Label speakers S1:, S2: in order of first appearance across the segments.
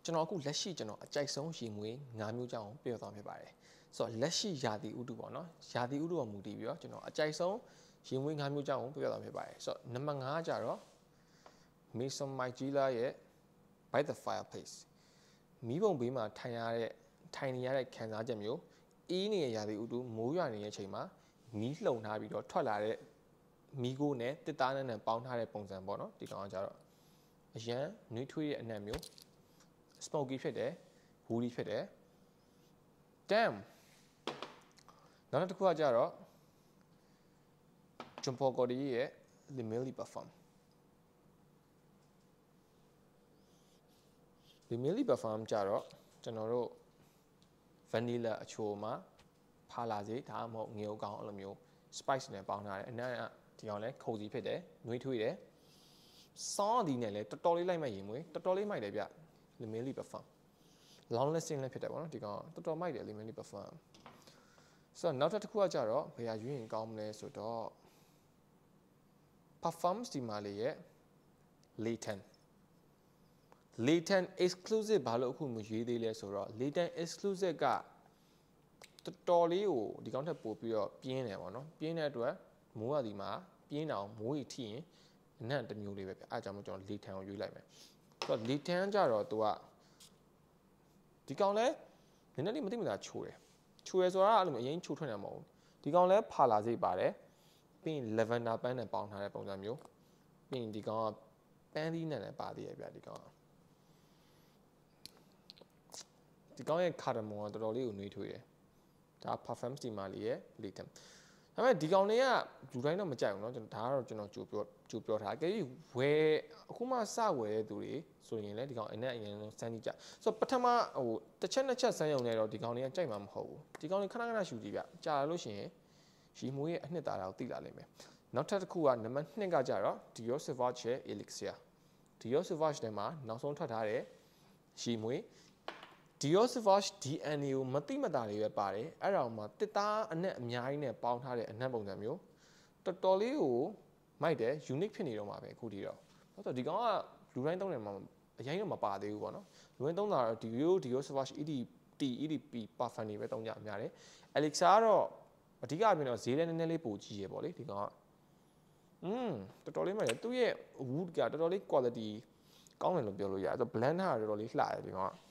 S1: ကျွန်တော်အခုလက်ရှိကျွန်တော်အကြိုက်ဆုံးရေမွေး၅မျိုးကြောင်းပြောသွားဖြစ်ပါတယ်ဆိုတော့လက်ရှိရာသီဥတုပေါ့နော်ရာသီဥတုကိုမူတည်ပြီးတော့ကျွန်တော်အကြိုက်ဆုံးရေမွေး၅မျိုးကြောင်းပြောသွားဖြစ်ပါတယ်ဆိုတော့နံပါတ်5ကျတော့ Maison Margiela ရဲ့ By the Fireplace မီးပုံဘေးမှာထိုင်နေရတဲ့ခံစားချက်မျိုးအေးနေတဲ့ရာသီဥတုမိုးရွာနေတဲ့အချိန်မှာမီးလှုံထားပြီးတော့ထွက်လာတဲ့မီးကိုနဲ့တစ်သားနဲ့ပေါင်းထားတဲ့ပုံစံပေါ့နော်ဒီကောင်ကကြတော့အရန်နှွေးထွေးရဲ့အနံ့မျိုး smoky ဖြစ်တယ် woody ဖြစ်တယ် damn နောက်တစ်ခုကကြတော့ Jean Paul Gaultier ရဲ့ Le Meli Parfum Le Meli Parfum ကြတော့ကျွန်တော်တို့ vanilla အချိုမှာဖာလာစေဒါမှမဟုတ်ငရုတ်ကောင်းအဲ့လိုမျိုး spice နဲ့ပေါင်းထားတယ်အနံ့ဒီကောင်လဲခုံစီဖြစ်တယ်နှွေးထွေးတယ်စောင်းဒီနဲ့လဲတော်တော်လေးလိုက်မှရင်မွေးတော်တော်လေးမိုက်တယ်ဗျ Le Meli Parfum long lasting လည်းဖြစ်တယ်ပေါ့နော်ဒီကောင်တော်တော်မိုက်တယ် Le Meli Parfum ဆိုတော့နောက်တစ်ခုကကြတော့ဘယ်ဟာရွေးရင်ကောင်းမလဲဆိုတော့ Parfums ဒီမှာလေးရဲ့ Leighton exclusive ဘာလို့အခုမရွေးသေးလဲဆိုတော့ Leighton exclusive ကတော်တော်လေးကိုဒီကောင်ထက်ပိုပြီးတော့ပြင်းတယ်ပေါ့နော်ပြင်းတဲ့အတွက်မိုးရဒီမှာပြင်းအောင်မိုးရီထိရင်အနံ့တစ်မျိုးလေးပဲဗျအဲအကြောင်းမို့ကျွန်တော် Leighton ကိုရွေးလိုက်မယ်ဆိုတော့ Leighton ကြတော့သူကဒီကောင်လဲနည်းနည်းလေးမသိမသာချိုးတယ်ဆိုတာအဲ့လိုမျိုးအရင်ချိုးထွက်နေမှာမဟုတ်ဘူးဒီကောင်လဲဖာလာစိတ်ပါတယ်ပြီးရင် lavender ပန်းနဲ့ပေါင်းထားတဲ့ပုံစံမျိုးပြီးရင်ဒီကောင်ကပန်းသီးနဲ့လည်းပါသေးရဲ့ဗျဒီကောင်ရဲ့ cardamom ကတော်တော်လေးကိုနှွေးထွေးတယ်ဒါ parfum ဒီမှာလေးရဲ့ Leighton ဒါပေမဲ့ဒီကောင်လေးကလူတိုင်းတော့မကြိုက်ဘူးเนาะဒါကတော့ကျွန်တော်ကြိုပြောထားကြည့်ဝယ်အခုမှစဝယ်တဲ့သူတွေဆိုရင်လည်းဒီကောင်အရင်ဆုံးစမ်းကြည့်ကြဆိုတော့ပထမဟိုတစ်ချက်နှစ်ချက်စမ်းရုံနဲ့တော့ဒီကောင်လေးကကြိုက်မှာမဟုတ်ဘူးဒီကောင်လေးခဏရှူကြည့်ဗျကြာလာလို့ရှိရင်ရီမွေးရဲ့အနှစ်သာရကိုသိလာလိမ့်မယ်နောက်ထပ်တစ်ခုကနံပါတ်2ကကြတော့ Dior Sauvage ရဲ့ Elixir Dior Sauvage ထဲမှာနောက်ဆုံးထွက်ထားတဲ့ရီမွေး Dior Sauvage DNA ကိုမတိမတာတွေပဲပါတယ်အဲ့ဒါမှတစ်သားအနက်အများကြီးနဲ့ပေါင်းထားတဲ့အနက်ပုံစံမျိုးတော်တော်လေးကိုမိုက်တယ် unique ဖြစ်နေတော့မှာပဲအခုဒီတော့ဆိုတော့ဒီကောင်ကလူတိုင်းသုံးတယ်မှာအရင်တော့မပါသေးဘူးပေါ့နော်လူတိုင်းသုံးတာတော့ Dior Sauvage EDP parfum တွေပဲသုံးကြအများတယ် Elixir ကတော့အဓိကအပြင်တော့ဈေးလည်းနည်းနည်းလေးပိုကြီးရပေါ့လေဒီကောင်ကတော်တော်လေးမိုက်တယ်သူ့ရဲ့ wood ကတော်တော်လေး quality ကောင်းတယ်လို့ပြောလို့ရတယ်ဆိုတော့ blend ထားတာတော်တော်လေးလှတယ်ဒီကောင်က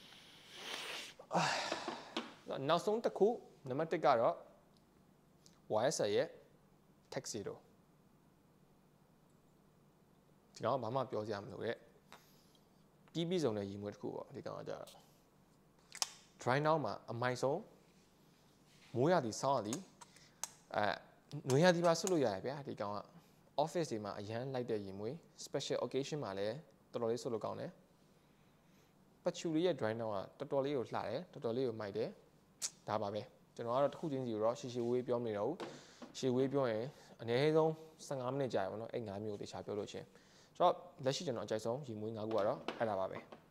S1: နောက်ဆုံးတစ်ခုနံပါတ်1ကတော့ YSL ရဲ့ Tuxedo ဒီကောင်ကဘာမှပြောစရာမလိုတဲ့ပြီးဆုံးတဲ့ရီမွေးတစ်ခုပေါ့ဒီကောင်ကကြတော့ dry now မှာအမိုက်ဆုံးမိုးရသည်ဆောင်းရသည်နွေရသည်မှာဆွလို့ရတယ်ဗျာဒီကောင်က office တွေမှာအရန်လိုက်တဲ့ရီမွေး special occasion မှာလည်းတော်တော်လေးဆွလို့ကောင်းတယ်ပတ်ချူလေးရဲ့ dry now ကတော်တော်လေးကိုလှတယ်တော်တော်လေးကိုမိုက်တယ်ဒါပါပဲကျွန်တော်ကတော့တစ်ခုချင်းစီကိုတော့ရှည်ဝေးပြောမနေတော့ဘူးရှည်ဝေးပြောရင်အနည်းဆုံး15မိနစ်ကြာရပါတော့အဲ့5မျိုးတခြားပြောလို့ချင်းဆိုတော့လက်ရှိကျွန်တော်အကြိုက်ဆုံးရီမွေး5ခုကတော့အဲ့ဒါပါပဲ